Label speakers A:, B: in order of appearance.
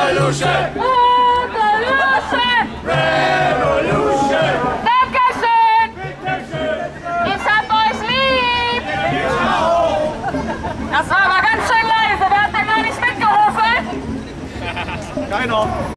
A: Revolution!
B: Revolution!
A: Revolution!
B: Dankeschön! Ich hab euch lieb! Das war aber ganz schön leise, wer hat da gar nicht mitgerufen?
A: Keiner.